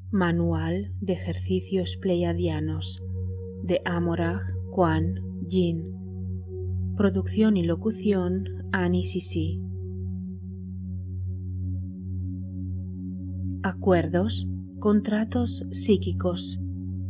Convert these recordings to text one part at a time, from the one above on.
Manual de ejercicios pleiadianos de Amoraj Kwan Yin. Producción y locución Annie Sisi. Acuerdos, contratos psíquicos.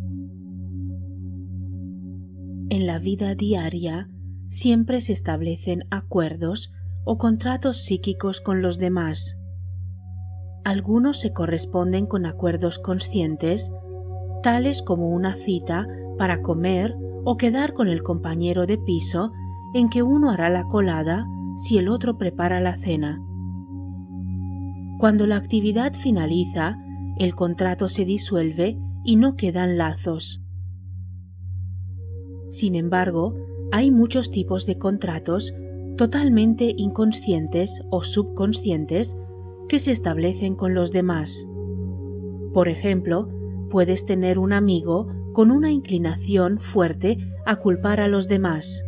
En la vida diaria siempre se establecen acuerdos o contratos psíquicos con los demás. Algunos se corresponden con acuerdos conscientes, tales como una cita para comer o quedar con el compañero de piso en que uno hará la colada si el otro prepara la cena. Cuando la actividad finaliza, el contrato se disuelve y no quedan lazos. Sin embargo, hay muchos tipos de contratos totalmente inconscientes o subconscientes que se establecen con los demás. Por ejemplo, puedes tener un amigo con una inclinación fuerte a culpar a los demás.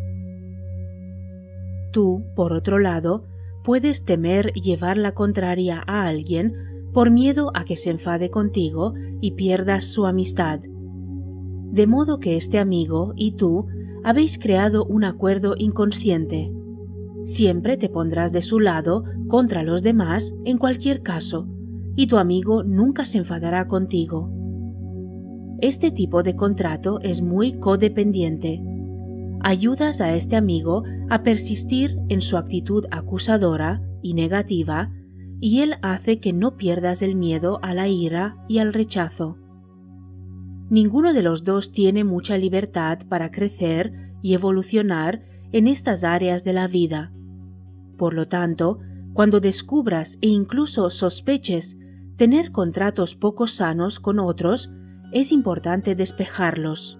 Tú, por otro lado, puedes temer llevar la contraria a alguien por miedo a que se enfade contigo y pierdas su amistad. De modo que este amigo y tú habéis creado un acuerdo inconsciente. Siempre te pondrás de su lado contra los demás en cualquier caso, y tu amigo nunca se enfadará contigo. Este tipo de contrato es muy codependiente. Ayudas a este amigo a persistir en su actitud acusadora y negativa, y él hace que no pierdas el miedo a la ira y al rechazo. Ninguno de los dos tiene mucha libertad para crecer y evolucionar en estas áreas de la vida. Por lo tanto, cuando descubras e incluso sospeches tener contratos poco sanos con otros, es importante despejarlos.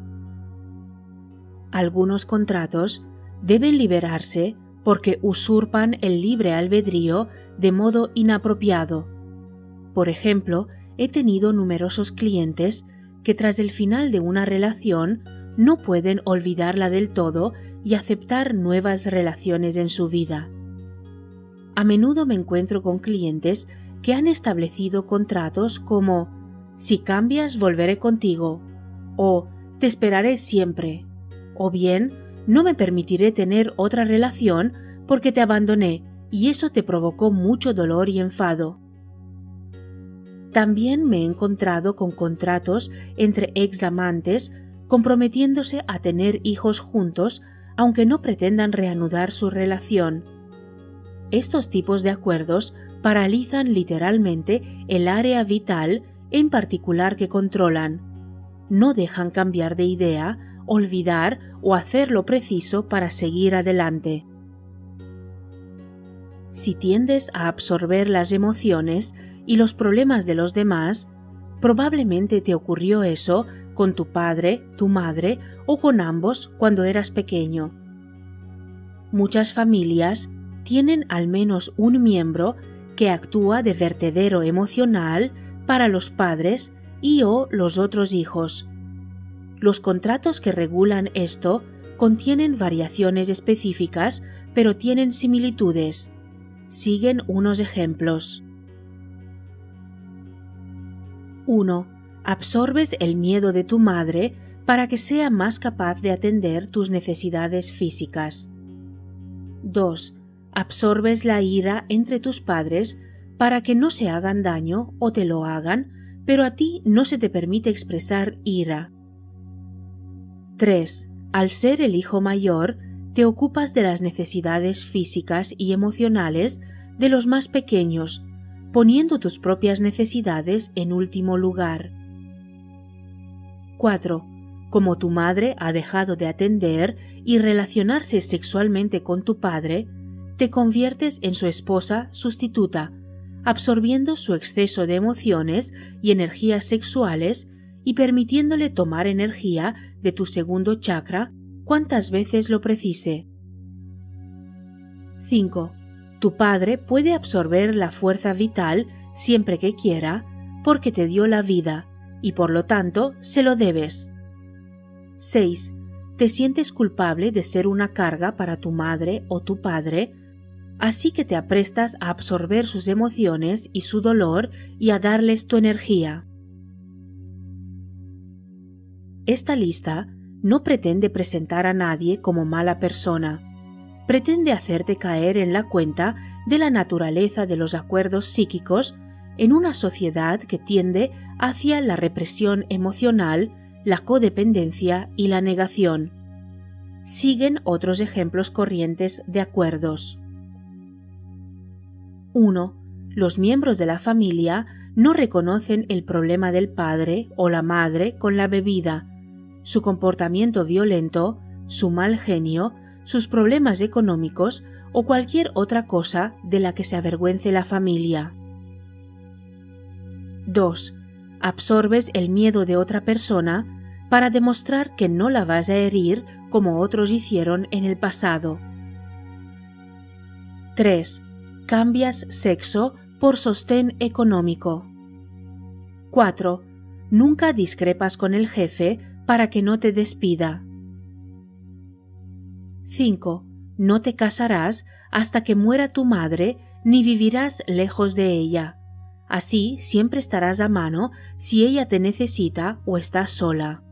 Algunos contratos deben liberarse porque usurpan el libre albedrío de modo inapropiado. Por ejemplo, he tenido numerosos clientes que tras el final de una relación no pueden olvidarla del todo y aceptar nuevas relaciones en su vida. A menudo me encuentro con clientes que han establecido contratos como «si cambias volveré contigo» o «te esperaré siempre» o bien «no me permitiré tener otra relación porque te abandoné y eso te provocó mucho dolor y enfado». También me he encontrado con contratos entre examantes comprometiéndose a tener hijos juntos aunque no pretendan reanudar su relación. Estos tipos de acuerdos paralizan literalmente el área vital en particular que controlan. No dejan cambiar de idea, olvidar o hacer lo preciso para seguir adelante. Si tiendes a absorber las emociones y los problemas de los demás, probablemente te ocurrió eso con tu padre, tu madre o con ambos cuando eras pequeño. Muchas familias tienen al menos un miembro que actúa de vertedero emocional para los padres y o los otros hijos. Los contratos que regulan esto contienen variaciones específicas, pero tienen similitudes. Siguen unos ejemplos. 1. Absorbes el miedo de tu madre para que sea más capaz de atender tus necesidades físicas. 2. Absorbes la ira entre tus padres para que no se hagan daño o te lo hagan, pero a ti no se te permite expresar ira. 3. Al ser el hijo mayor, te ocupas de las necesidades físicas y emocionales de los más pequeños, poniendo tus propias necesidades en último lugar. 4. Como tu madre ha dejado de atender y relacionarse sexualmente con tu padre, te conviertes en su esposa sustituta, absorbiendo su exceso de emociones y energías sexuales y permitiéndole tomar energía de tu segundo chakra cuantas veces lo precise. 5. Tu padre puede absorber la fuerza vital siempre que quiera porque te dio la vida y por lo tanto se lo debes. 6. Te sientes culpable de ser una carga para tu madre o tu padre, así que te aprestas a absorber sus emociones y su dolor y a darles tu energía. Esta lista no pretende presentar a nadie como mala persona. Pretende hacerte caer en la cuenta de la naturaleza de los acuerdos psíquicos en una sociedad que tiende hacia la represión emocional, la codependencia y la negación. Siguen otros ejemplos corrientes de acuerdos. 1. Los miembros de la familia no reconocen el problema del padre o la madre con la bebida, su comportamiento violento, su mal genio, sus problemas económicos o cualquier otra cosa de la que se avergüence la familia. 2. Absorbes el miedo de otra persona para demostrar que no la vas a herir como otros hicieron en el pasado. 3. Cambias sexo por sostén económico. 4. Nunca discrepas con el jefe para que no te despida. 5. No te casarás hasta que muera tu madre ni vivirás lejos de ella. Así siempre estarás a mano si ella te necesita o estás sola.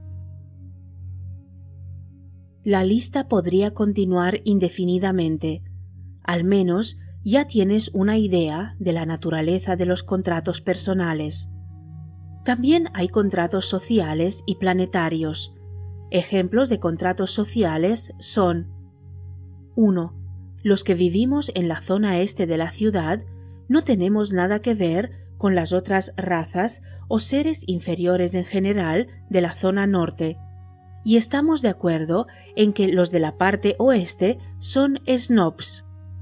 La lista podría continuar indefinidamente. Al menos ya tienes una idea de la naturaleza de los contratos personales. También hay contratos sociales y planetarios. Ejemplos de contratos sociales son: 1. Los que vivimos en la zona este de la ciudad no tenemos nada que ver con las otras razas o seres inferiores en general de la zona norte, y estamos de acuerdo en que los de la parte oeste son snobs.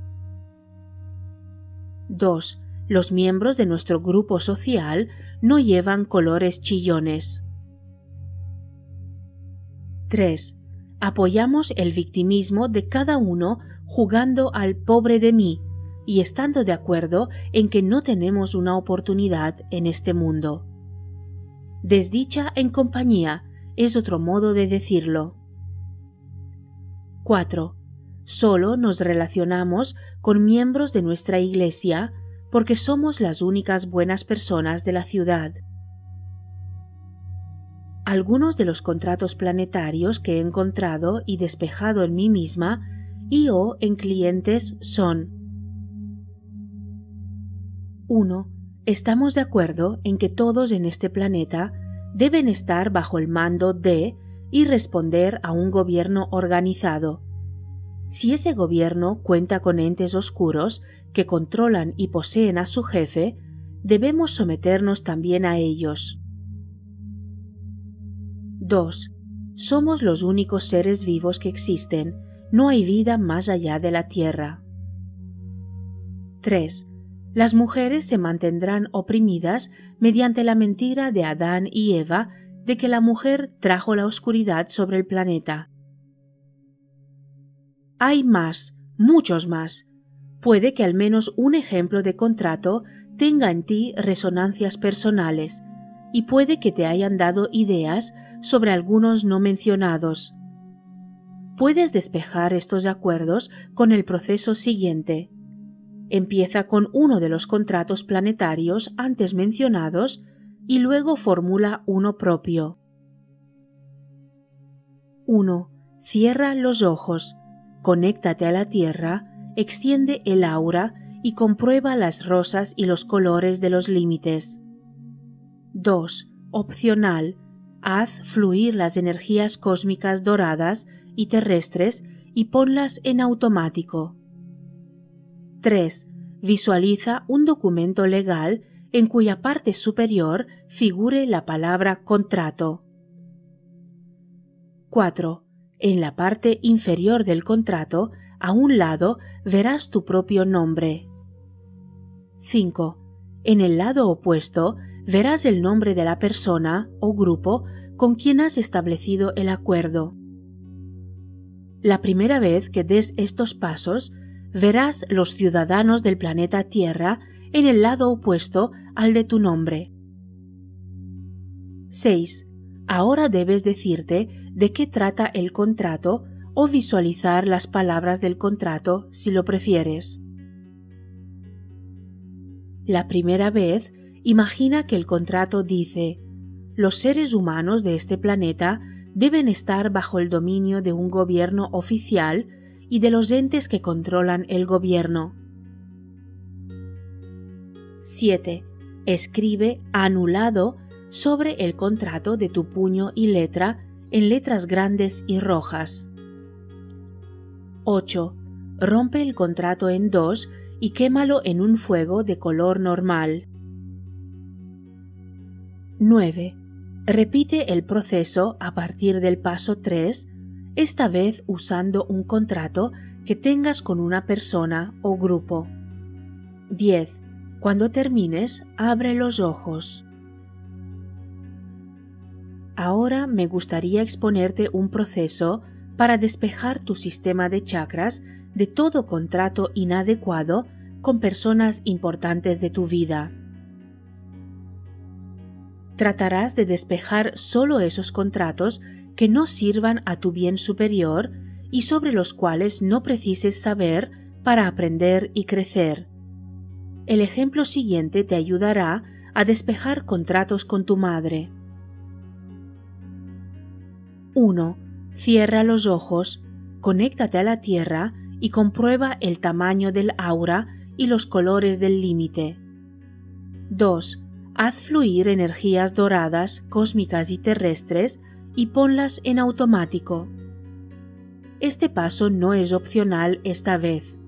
2. Los miembros de nuestro grupo social no llevan colores chillones. 3. Apoyamos el victimismo de cada uno jugando al pobre de mí y estando de acuerdo en que no tenemos una oportunidad en este mundo. Desdicha en compañía es otro modo de decirlo. 4. Solo nos relacionamos con miembros de nuestra iglesia porque somos las únicas buenas personas de la ciudad. Algunos de los contratos planetarios que he encontrado y despejado en mí misma y o en clientes son: 1. Estamos de acuerdo en que todos en este planeta deben estar bajo el mando de y responder a un gobierno organizado. Si ese gobierno cuenta con entes oscuros que controlan y poseen a su jefe, debemos someternos también a ellos. 2. Somos los únicos seres vivos que existen. No hay vida más allá de la Tierra. 3. Las mujeres se mantendrán oprimidas mediante la mentira de Adán y Eva de que la mujer trajo la oscuridad sobre el planeta. Hay más, muchos más. Puede que al menos un ejemplo de contrato tenga en ti resonancias personales, y puede que te hayan dado ideas sobre algunos no mencionados. Puedes despejar estos acuerdos con el proceso siguiente. Empieza con uno de los contratos planetarios antes mencionados y luego formula uno propio. 1. Cierra los ojos, conéctate a la Tierra, extiende el aura y comprueba las rosas y los colores de los límites. 2. Opcional. Haz fluir las energías cósmicas doradas y terrestres y ponlas en automático. 3. Visualiza un documento legal en cuya parte superior figure la palabra contrato. 4. En la parte inferior del contrato, a un lado, verás tu propio nombre. 5. En el lado opuesto, verás el nombre de la persona o grupo con quien has establecido el acuerdo. La primera vez que des estos pasos, verás los ciudadanos del planeta Tierra en el lado opuesto al de tu nombre. 6. Ahora debes decirte de qué trata el contrato o visualizar las palabras del contrato si lo prefieres. La primera vez, imagina que el contrato dice: los seres humanos de este planeta deben estar bajo el dominio de un gobierno oficial y de los entes que controlan el gobierno. 7. Escribe anulado sobre el contrato de tu puño y letra en letras grandes y rojas. 8. Rompe el contrato en dos y quémalo en un fuego de color normal. 9. Repite el proceso a partir del paso 3, esta vez usando un contrato que tengas con una persona o grupo. 10. Cuando termines, abre los ojos. Ahora me gustaría exponerte un proceso para despejar tu sistema de chakras de todo contrato inadecuado con personas importantes de tu vida. Tratarás de despejar solo esos contratos que no sirvan a tu bien superior y sobre los cuales no precises saber para aprender y crecer. El ejemplo siguiente te ayudará a despejar contratos con tu madre. 1. Cierra los ojos, conéctate a la tierra y comprueba el tamaño del aura y los colores del límite. 2. Haz fluir energías doradas, cósmicas y terrestres y ponlas en automático. Este paso no es opcional esta vez.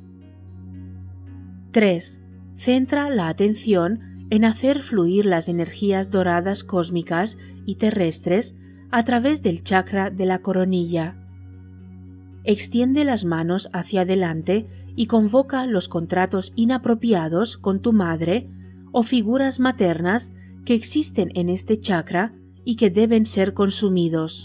3. Centra la atención en hacer fluir las energías doradas cósmicas y terrestres a través del chakra de la coronilla. Extiende las manos hacia adelante y convoca los contratos inapropiados con tu madre o figuras maternas que existen en este chakra y que deben ser consumidos.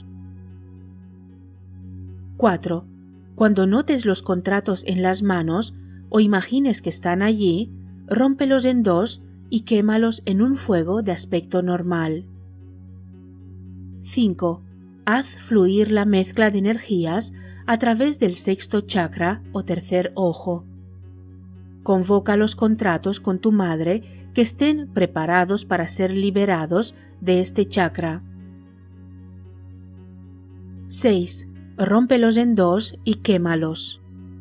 4. Cuando notes los contratos en las manos o imagines que están allí, rómpelos en dos y quémalos en un fuego de aspecto normal. 5. Haz fluir la mezcla de energías a través del sexto chakra o tercer ojo. Convoca los contratos con tu madre que estén preparados para ser liberados de este chakra. 6. Rómpelos en dos y quémalos.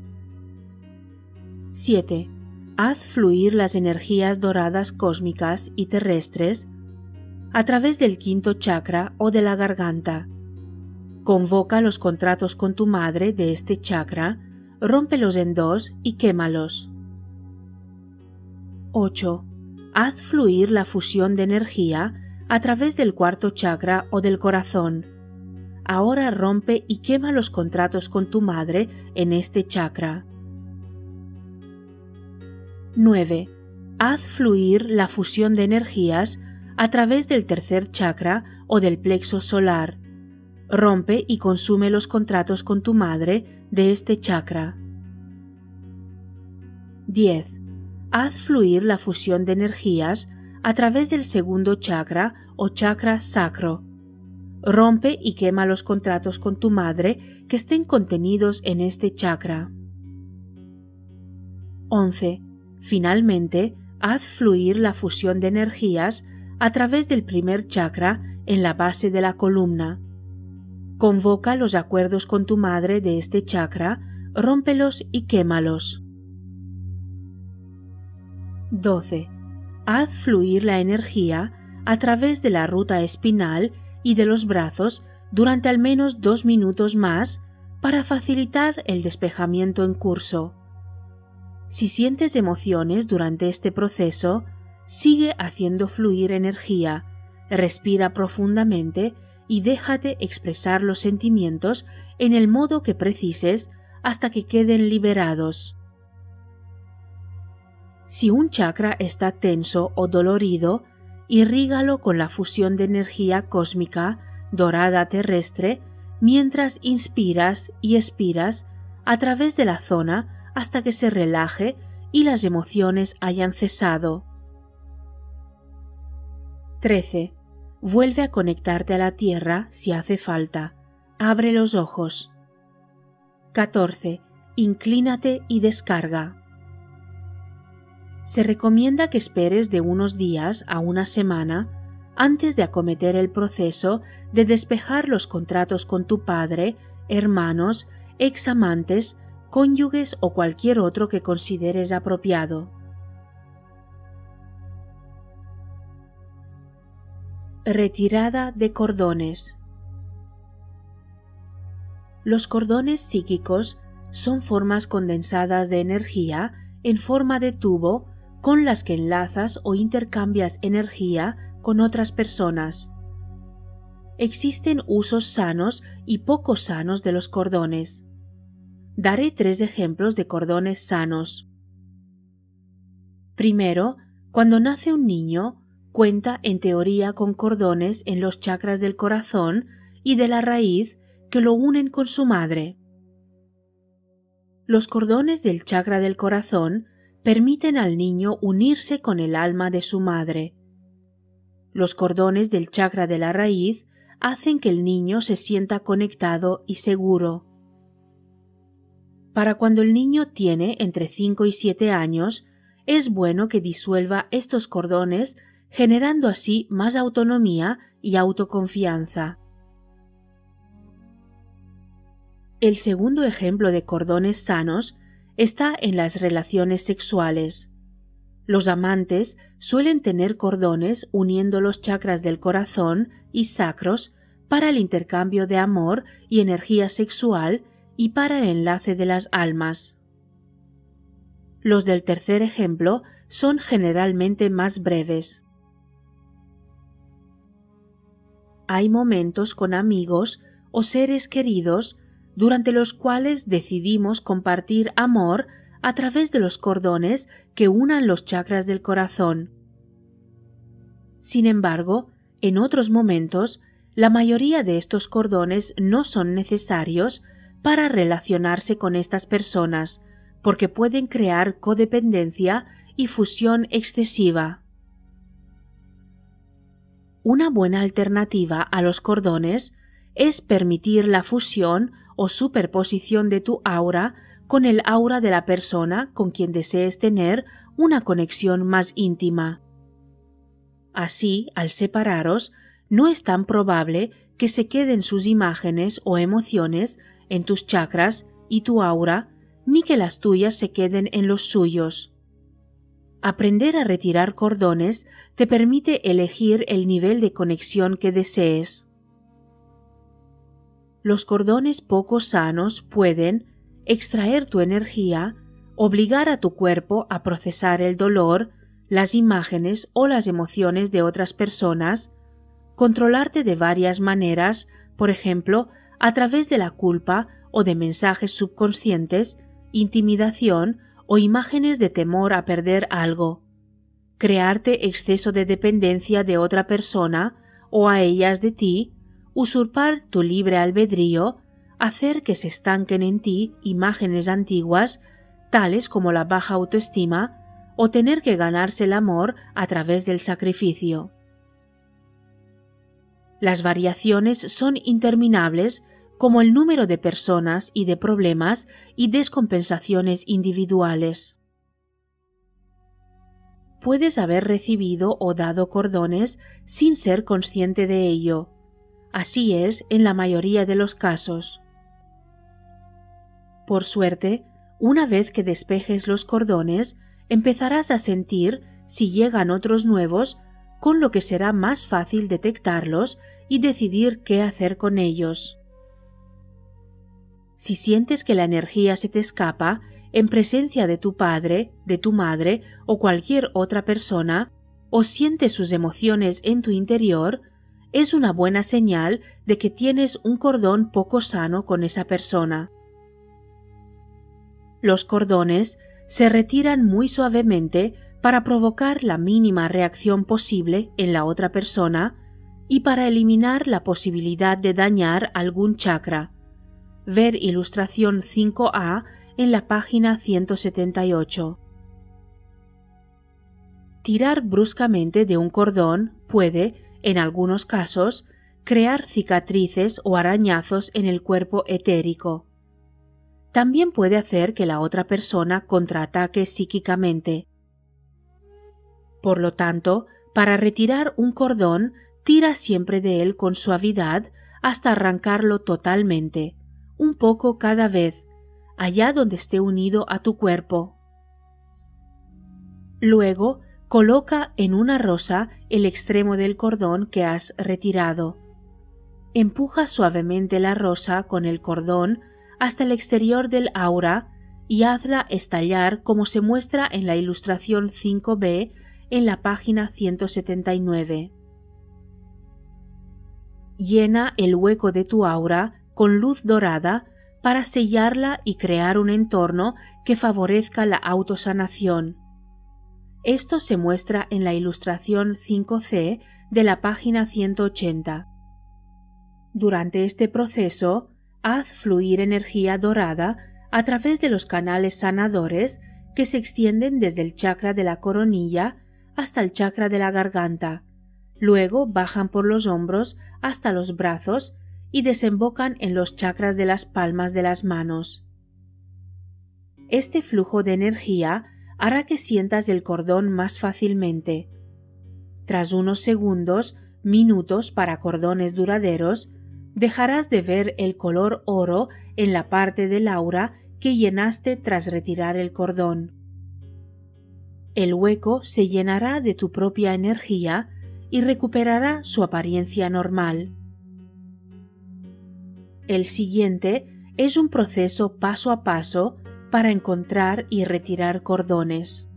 7. Haz fluir las energías doradas cósmicas y terrestres a través del quinto chakra o de la garganta. Convoca los contratos con tu madre de este chakra, rómpelos en dos y quémalos. 8. Haz fluir la fusión de energía a través del cuarto chakra o del corazón. Ahora rompe y quema los contratos con tu madre en este chakra. 9. Haz fluir la fusión de energías a través del tercer chakra o del plexo solar. Rompe y consume los contratos con tu madre de este chakra. 10. Haz fluir la fusión de energías a través del segundo chakra o chakra sacro. Rompe y quema los contratos con tu madre que estén contenidos en este chakra. 11. Finalmente, haz fluir la fusión de energías a través del primer chakra en la base de la columna. Convoca los acuerdos con tu madre de este chakra, rómpelos y quémalos. 12. Haz fluir la energía a través de la ruta espinal y de los brazos durante al menos 2 minutos más para facilitar el despejamiento en curso. Si sientes emociones durante este proceso, sigue haciendo fluir energía, respira profundamente y déjate expresar los sentimientos en el modo que precises hasta que queden liberados. Si un chakra está tenso o dolorido, irrígalo con la fusión de energía cósmica dorada terrestre mientras inspiras y expiras a través de la zona hasta que se relaje y las emociones hayan cesado. 13. Vuelve a conectarte a la tierra si hace falta. Abre los ojos. 14. Inclínate y descarga. Se recomienda que esperes de unos días a una semana antes de acometer el proceso de despejar los contratos con tu padre, hermanos, examantes, cónyuges o cualquier otro que consideres apropiado. Retirada de cordones. Los cordones psíquicos son formas condensadas de energía en forma de tubo con las que enlazas o intercambias energía con otras personas. Existen usos sanos y poco sanos de los cordones. Daré 3 ejemplos de cordones sanos. Primero, cuando nace un niño, cuenta en teoría con cordones en los chakras del corazón y de la raíz que lo unen con su madre. Los cordones del chakra del corazón permiten al niño unirse con el alma de su madre. Los cordones del chakra de la raíz hacen que el niño se sienta conectado y seguro. Para cuando el niño tiene entre 5 y 7 años, es bueno que disuelva estos cordones, generando así más autonomía y autoconfianza. El segundo ejemplo de cordones sanos está en las relaciones sexuales. Los amantes suelen tener cordones uniendo los chakras del corazón y sacros para el intercambio de amor y energía sexual y para el enlace de las almas. Los del tercer ejemplo son generalmente más breves. Hay momentos con amigos o seres queridos durante los cuales decidimos compartir amor a través de los cordones que unan los chakras del corazón. Sin embargo, en otros momentos, la mayoría de estos cordones no son necesarios para relacionarse con estas personas, porque pueden crear codependencia y fusión excesiva. Una buena alternativa a los cordones es permitir la fusión o superposición de tu aura con el aura de la persona con quien desees tener una conexión más íntima. Así, al separaros, no es tan probable que se queden sus imágenes o emociones en tus chakras y tu aura, ni que las tuyas se queden en los suyos. Aprender a retirar cordones te permite elegir el nivel de conexión que desees. Los cordones poco sanos pueden extraer tu energía, obligar a tu cuerpo a procesar el dolor, las imágenes o las emociones de otras personas, controlarte de varias maneras, por ejemplo, a través de la culpa o de mensajes subconscientes, intimidación o imágenes de temor a perder algo, crearte exceso de dependencia de otra persona o a ellas de ti, usurpar tu libre albedrío, hacer que se estanquen en ti imágenes antiguas, tales como la baja autoestima, o tener que ganarse el amor a través del sacrificio. Las variaciones son interminables, como el número de personas y de problemas y descompensaciones individuales. Puedes haber recibido o dado cordones sin ser consciente de ello. Así es en la mayoría de los casos. Por suerte, una vez que despejes los cordones, empezarás a sentir si llegan otros nuevos, con lo que será más fácil detectarlos y decidir qué hacer con ellos. Si sientes que la energía se te escapa en presencia de tu padre, de tu madre o cualquier otra persona, o sientes sus emociones en tu interior, es una buena señal de que tienes un cordón poco sano con esa persona. Los cordones se retiran muy suavemente para provocar la mínima reacción posible en la otra persona y para eliminar la posibilidad de dañar algún chakra. Ver ilustración 5A en la página 178. Tirar bruscamente de un cordón puede, en algunos casos, crear cicatrices o arañazos en el cuerpo etérico. También puede hacer que la otra persona contraataque psíquicamente. Por lo tanto, para retirar un cordón tira siempre de él con suavidad hasta arrancarlo totalmente, un poco cada vez, allá donde esté unido a tu cuerpo. Luego, coloca en una rosa el extremo del cordón que has retirado. Empuja suavemente la rosa con el cordón hasta el exterior del aura y hazla estallar como se muestra en la ilustración 5b en la página 179. Llena el hueco de tu aura con luz dorada para sellarla y crear un entorno que favorezca la autosanación. Esto se muestra en la ilustración 5c de la página 180. Durante este proceso, haz fluir energía dorada a través de los canales sanadores que se extienden desde el chakra de la coronilla hasta el chakra de la garganta, luego bajan por los hombros hasta los brazos y desembocan en los chakras de las palmas de las manos. Este flujo de energía hará que sientas el cordón más fácilmente. Tras unos segundos, minutos para cordones duraderos, dejarás de ver el color oro en la parte del aura que llenaste tras retirar el cordón. El hueco se llenará de tu propia energía y recuperará su apariencia normal. El siguiente es un proceso paso a paso para encontrar y retirar cordones.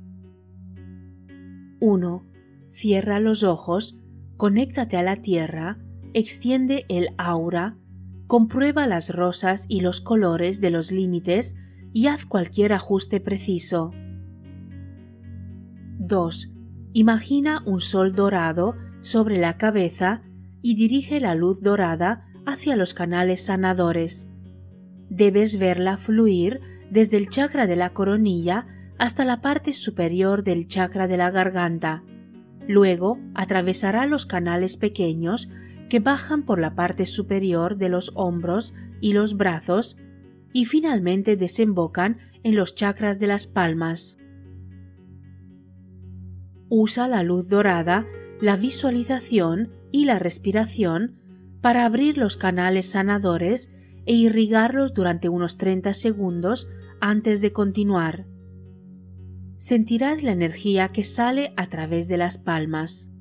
1. Cierra los ojos, conéctate a la tierra, extiende el aura, comprueba las rosas y los colores de los límites y haz cualquier ajuste preciso. 2. Imagina un sol dorado sobre la cabeza y dirige la luz dorada hacia los canales sanadores. Debes verla fluir desde el chakra de la coronilla hasta la parte superior del chakra de la garganta. Luego atravesará los canales pequeños que bajan por la parte superior de los hombros y los brazos y finalmente desembocan en los chakras de las palmas. Usa la luz dorada, la visualización y la respiración para abrir los canales sanadores e irrigarlos durante unos 30 segundos antes de continuar. Sentirás la energía que sale a través de las palmas.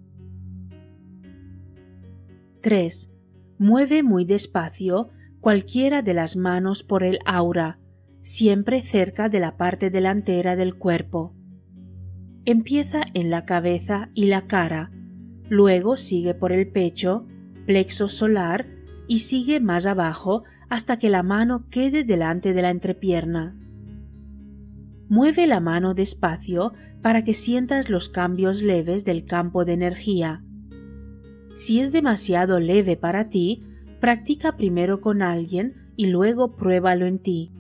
3. Mueve muy despacio cualquiera de las manos por el aura, siempre cerca de la parte delantera del cuerpo. Empieza en la cabeza y la cara, luego sigue por el pecho, plexo solar y sigue más abajo hasta que la mano quede delante de la entrepierna. Mueve la mano despacio para que sientas los cambios leves del campo de energía. Si es demasiado leve para ti, practica primero con alguien y luego pruébalo en ti.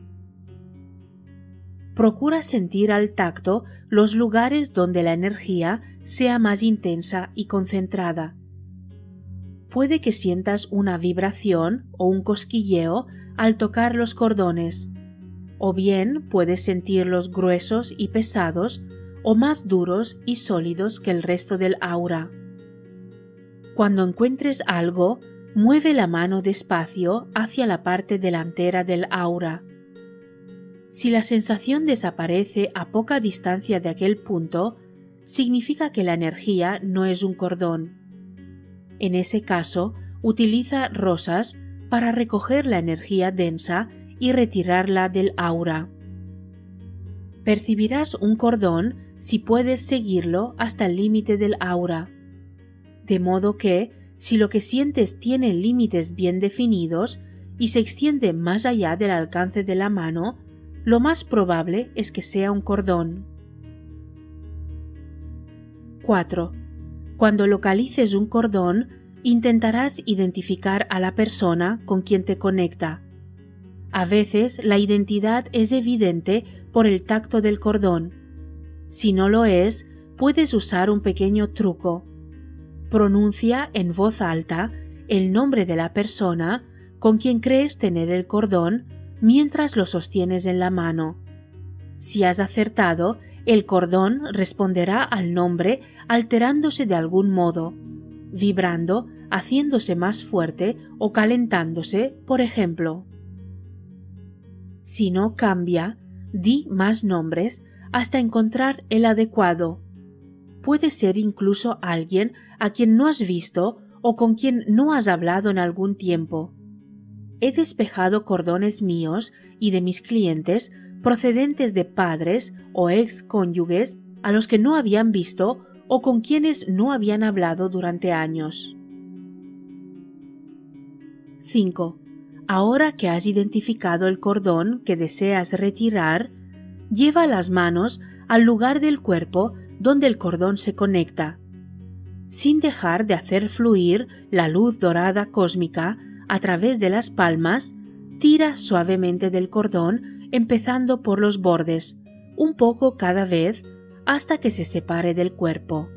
Procura sentir al tacto los lugares donde la energía sea más intensa y concentrada. Puede que sientas una vibración o un cosquilleo al tocar los cordones, o bien puedes sentirlos gruesos y pesados o más duros y sólidos que el resto del aura. Cuando encuentres algo, mueve la mano despacio hacia la parte delantera del aura. Si la sensación desaparece a poca distancia de aquel punto, significa que la energía no es un cordón. En ese caso, utiliza rosas para recoger la energía densa y retirarla del aura. Percibirás un cordón si puedes seguirlo hasta el límite del aura. De modo que, si lo que sientes tiene límites bien definidos y se extiende más allá del alcance de la mano, lo más probable es que sea un cordón. 4. Cuando localices un cordón, intentarás identificar a la persona con quien te conecta. A veces la identidad es evidente por el tacto del cordón. Si no lo es, puedes usar un pequeño truco. Pronuncia en voz alta el nombre de la persona con quien crees tener el cordón mientras lo sostienes en la mano. Si has acertado, el cordón responderá al nombre alterándose de algún modo, vibrando haciéndose más fuerte o calentándose, por ejemplo. Si no cambia, di más nombres hasta encontrar el adecuado. Puede ser incluso alguien a quien no has visto o con quien no has hablado en algún tiempo. He despejado cordones míos y de mis clientes procedentes de padres o ex-cónyuges a los que no habían visto o con quienes no habían hablado durante años. 5. Ahora que has identificado el cordón que deseas retirar, lleva las manos al lugar del cuerpo donde el cordón se conecta. Sin dejar de hacer fluir la luz dorada cósmica a través de las palmas, tira suavemente del cordón empezando por los bordes, un poco cada vez, hasta que se separe del cuerpo.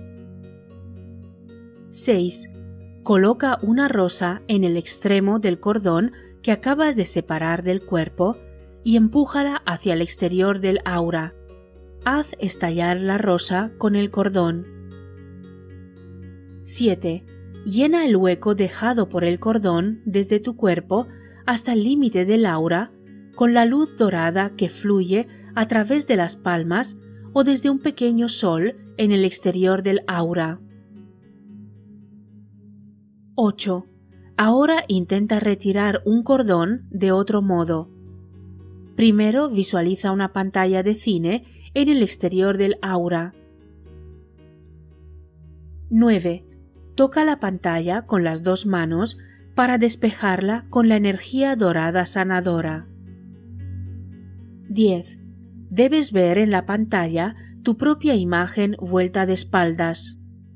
6. Coloca una rosa en el extremo del cordón que acabas de separar del cuerpo y empújala hacia el exterior del aura. Haz estallar la rosa con el cordón. 7. Llena el hueco dejado por el cordón desde tu cuerpo hasta el límite del aura con la luz dorada que fluye a través de las palmas o desde un pequeño sol en el exterior del aura. 8. Ahora intenta retirar un cordón de otro modo. Primero visualiza una pantalla de cine en el exterior del aura. 9. Toca la pantalla con las dos manos para despejarla con la energía dorada sanadora. 10. Debes ver en la pantalla tu propia imagen vuelta de espaldas.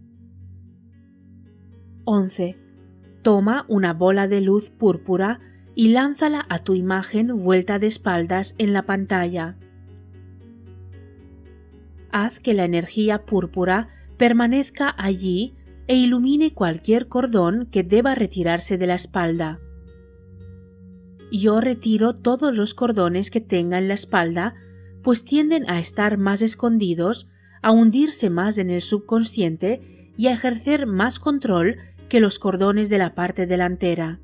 11. Toma una bola de luz púrpura y lánzala a tu imagen vuelta de espaldas en la pantalla. Haz que la energía púrpura permanezca allí e ilumine cualquier cordón que deba retirarse de la espalda. Yo retiro todos los cordones que tenga en la espalda, pues tienden a estar más escondidos, a hundirse más en el subconsciente y a ejercer más control que los cordones de la parte delantera.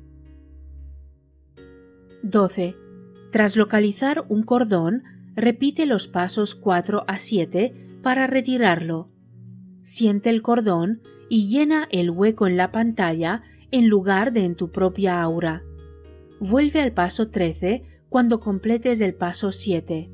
12. Tras localizar un cordón, repite los pasos 4 a 7 para retirarlo. Siente el cordón y llena el hueco en la pantalla en lugar de en tu propia aura. Vuelve al paso 13 cuando completes el paso 7.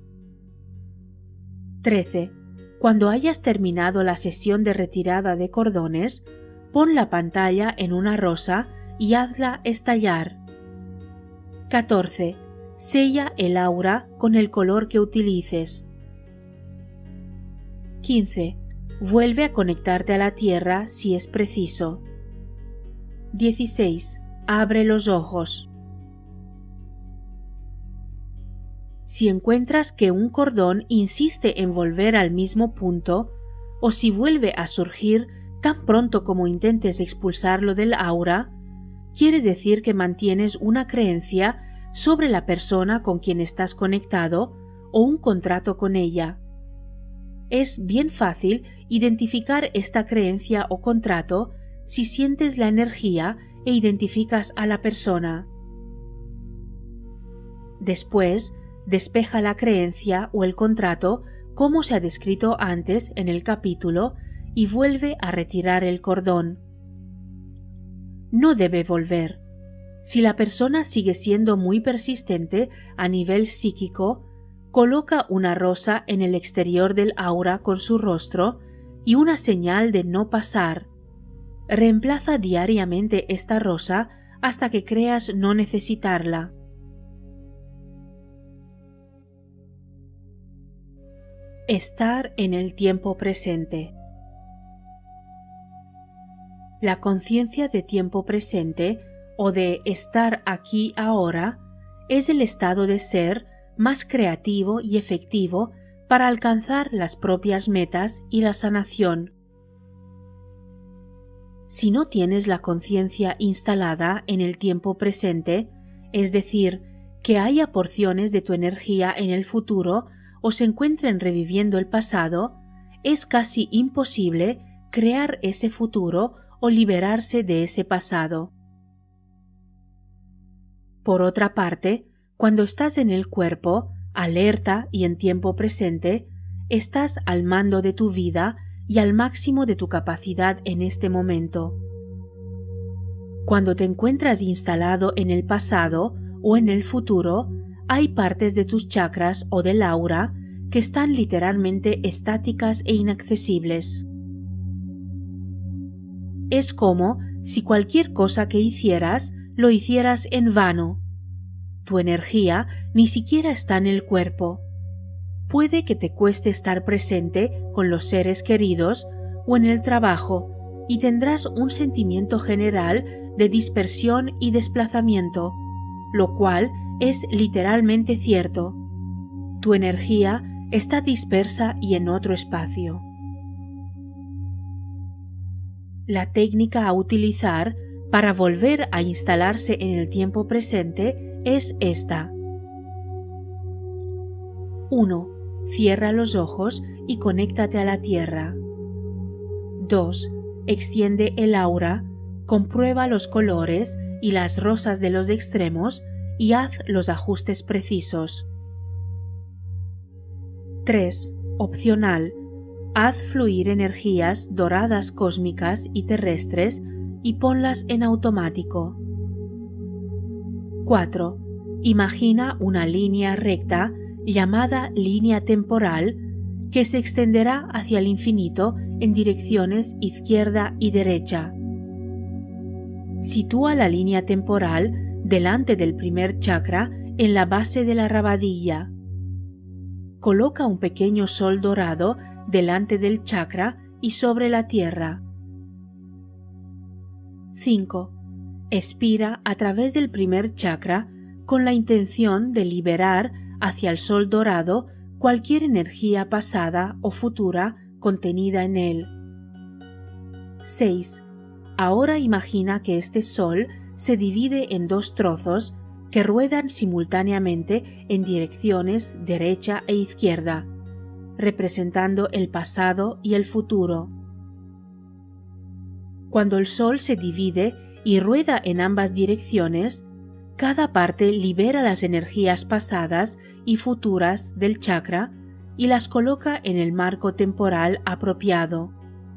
13. Cuando hayas terminado la sesión de retirada de cordones, pon la pantalla en una rosa y hazla estallar. 14. Sella el aura con el color que utilices. 15. Vuelve a conectarte a la tierra si es preciso. 16. Abre los ojos. Si encuentras que un cordón insiste en volver al mismo punto, o si vuelve a surgir tan pronto como intentes expulsarlo del aura, quiere decir que mantienes una creencia sobre la persona con quien estás conectado o un contrato con ella. Es bien fácil identificar esta creencia o contrato si sientes la energía e identificas a la persona. Después, despeja la creencia o el contrato como se ha descrito antes en el capítulo y vuelve a retirar el cordón. No debe volver. Si la persona sigue siendo muy persistente a nivel psíquico, coloca una rosa en el exterior del aura con su rostro y una señal de no pasar. Reemplaza diariamente esta rosa hasta que creas no necesitarla. Estar en el tiempo presente. La conciencia de tiempo presente o de estar aquí ahora es el estado de ser más creativo y efectivo para alcanzar las propias metas y la sanación. Si no tienes la conciencia instalada en el tiempo presente, es decir, que haya porciones de tu energía en el futuro o se encuentren reviviendo el pasado, es casi imposible crear ese futuro o liberarse de ese pasado. Por otra parte, cuando estás en el cuerpo, alerta y en tiempo presente, estás al mando de tu vida y al máximo de tu capacidad en este momento. Cuando te encuentras instalado en el pasado o en el futuro, hay partes de tus chakras o del aura que están literalmente estáticas e inaccesibles. Es como si cualquier cosa que hicieras, lo hicieras en vano. Tu energía ni siquiera está en el cuerpo. Puede que te cueste estar presente con los seres queridos o en el trabajo y tendrás un sentimiento general de dispersión y desplazamiento, lo cual es literalmente cierto. Tu energía está dispersa y en otro espacio. La técnica a utilizar para volver a instalarse en el tiempo presente es esta. 1. Cierra los ojos y conéctate a la tierra. 2. Extiende el aura, comprueba los colores y las rosas de los extremos y haz los ajustes precisos. 3. Opcional. Haz fluir energías doradas cósmicas y terrestres y ponlas en automático. 4. Imagina una línea recta llamada línea temporal que se extenderá hacia el infinito en direcciones izquierda y derecha. Sitúa la línea temporal delante del primer chakra en la base de la rabadilla. Coloca un pequeño sol dorado delante del chakra y sobre la tierra. 5. Expira a través del primer chakra con la intención de liberar hacia el sol dorado cualquier energía pasada o futura contenida en él. 6. Ahora imagina que este sol se divide en dos trozos que ruedan simultáneamente en direcciones derecha e izquierda, representando el pasado y el futuro. Cuando el sol se divide y rueda en ambas direcciones, cada parte libera las energías pasadas y futuras del chakra y las coloca en el marco temporal apropiado.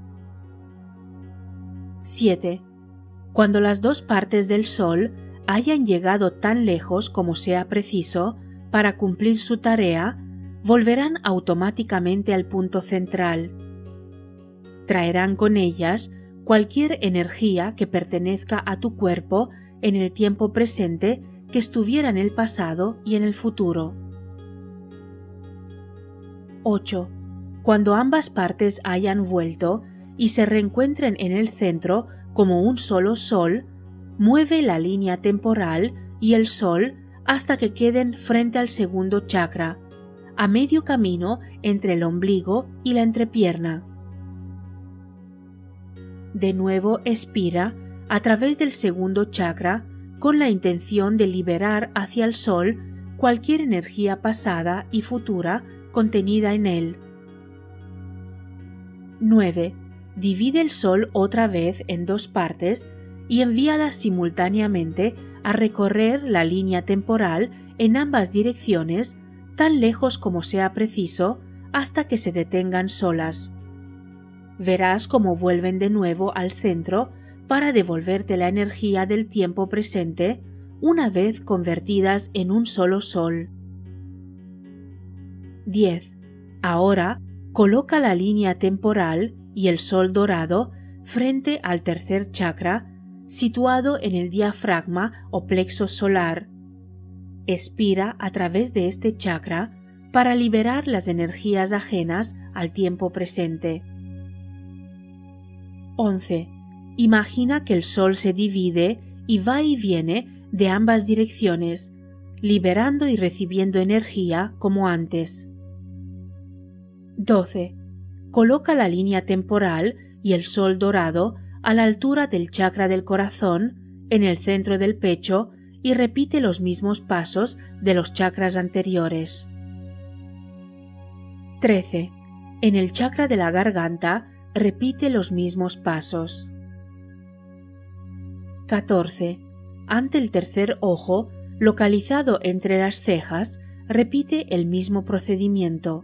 7. Cuando las dos partes del sol hayan llegado tan lejos como sea preciso para cumplir su tarea, volverán automáticamente al punto central. Traerán con ellas cualquier energía que pertenezca a tu cuerpo en el tiempo presente que estuviera en el pasado y en el futuro. 8. Cuando ambas partes hayan vuelto y se reencuentren en el centro como un solo sol, mueve la línea temporal y el sol hasta que queden frente al segundo chakra, a medio camino entre el ombligo y la entrepierna. De nuevo expira a través del segundo chakra con la intención de liberar hacia el sol cualquier energía pasada y futura contenida en él. 9. Divide el sol otra vez en dos partes y envíalas simultáneamente a recorrer la línea temporal en ambas direcciones tan lejos como sea preciso hasta que se detengan solas. Verás cómo vuelven de nuevo al centro para devolverte la energía del tiempo presente una vez convertidas en un solo sol. 10. Ahora coloca la línea temporal y el sol dorado frente al tercer chakra situado en el diafragma o plexo solar. Expira a través de este chakra para liberar las energías ajenas al tiempo presente. 11. Imagina que el sol se divide y va y viene de ambas direcciones, liberando y recibiendo energía como antes. 12. Coloca la línea temporal y el sol dorado a la altura del chakra del corazón, en el centro del pecho, y repite los mismos pasos de los chakras anteriores. 13. En el chakra de la garganta, repite los mismos pasos. 14. Ante el tercer ojo, localizado entre las cejas, repite el mismo procedimiento.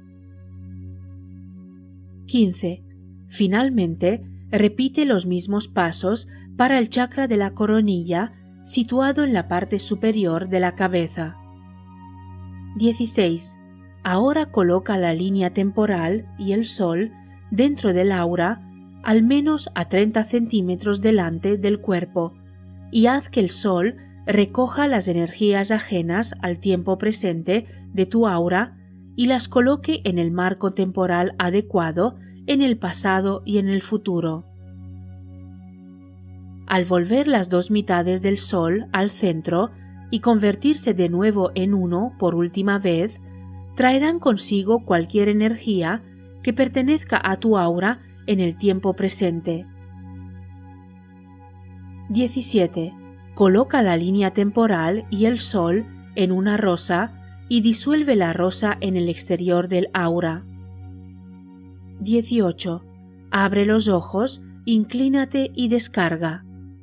15. Finalmente, repite los mismos pasos para el chakra de la coronilla, situado en la parte superior de la cabeza. 16. Ahora coloca la línea temporal y el sol dentro del aura, al menos a 30 centímetros delante del cuerpo, y haz que el sol recoja las energías ajenas al tiempo presente de tu aura y las coloque en el marco temporal adecuado en el pasado y en el futuro. Al volver las dos mitades del sol al centro y convertirse de nuevo en uno por última vez, traerán consigo cualquier energía que pertenezca a tu aura en el tiempo presente. 17. Coloca la línea temporal y el sol en una rosa y disuelve la rosa en el exterior del aura. 18. Abre los ojos, inclínate y descarga.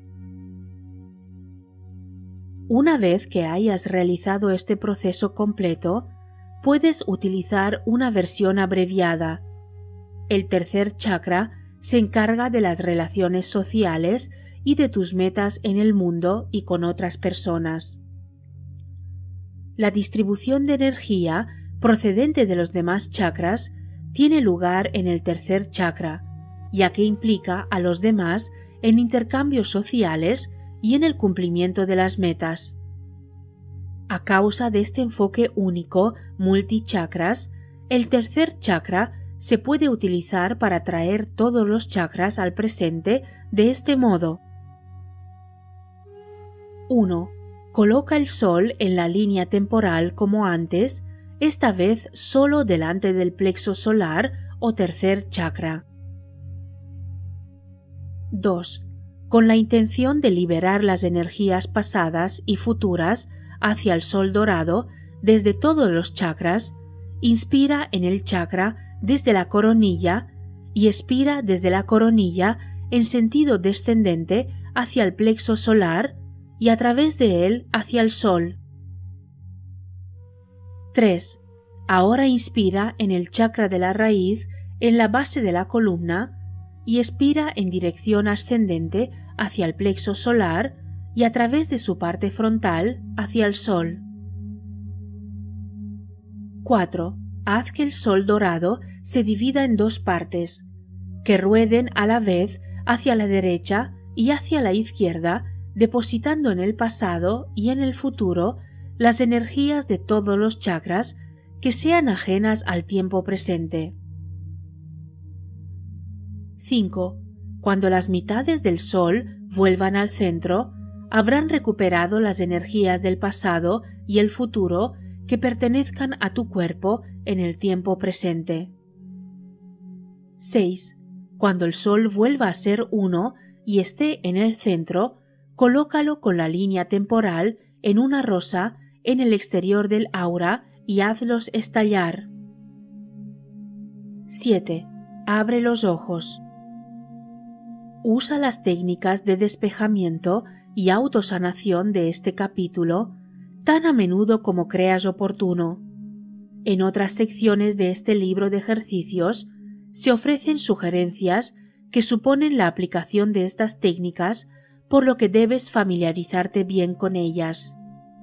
Una vez que hayas realizado este proceso completo, puedes utilizar una versión abreviada. El tercer chakra se encarga de las relaciones sociales y de tus metas en el mundo y con otras personas. La distribución de energía procedente de los demás chakras tiene lugar en el tercer chakra, ya que implica a los demás en intercambios sociales y en el cumplimiento de las metas. A causa de este enfoque único multichakras, el tercer chakra se puede utilizar para traer todos los chakras al presente de este modo. 1. Coloca el sol en la línea temporal como antes, esta vez solo delante del plexo solar o tercer chakra. 2. Con la intención de liberar las energías pasadas y futuras hacia el sol dorado desde todos los chakras, inspira en el chakra desde la coronilla y expira desde la coronilla en sentido descendente hacia el plexo solar y a través de él hacia el sol. 3. Ahora inspira en el chakra de la raíz en la base de la columna y expira en dirección ascendente hacia el plexo solar y a través de su parte frontal hacia el sol. 4. Haz que el sol dorado se divida en dos partes, que rueden a la vez hacia la derecha y hacia la izquierda, depositando en el pasado y en el futuro las energías de todos los chakras que sean ajenas al tiempo presente. 5. Cuando las mitades del sol vuelvan al centro, habrán recuperado las energías del pasado y el futuro que pertenezcan a tu cuerpo en el tiempo presente. 6. Cuando el sol vuelva a ser uno y esté en el centro, colócalo con la línea temporal en una rosa en el exterior del aura y hazlos estallar. 7. Abre los ojos. Usa las técnicas de despejamiento y autosanación de este capítulo tan a menudo como creas oportuno. En otras secciones de este libro de ejercicios se ofrecen sugerencias que suponen la aplicación de estas técnicas, por lo que debes familiarizarte bien con ellas.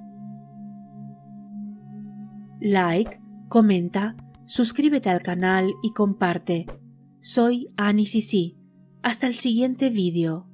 Like, comenta, suscríbete al canal y comparte. Soy Annie Sisi. Hasta el siguiente vídeo.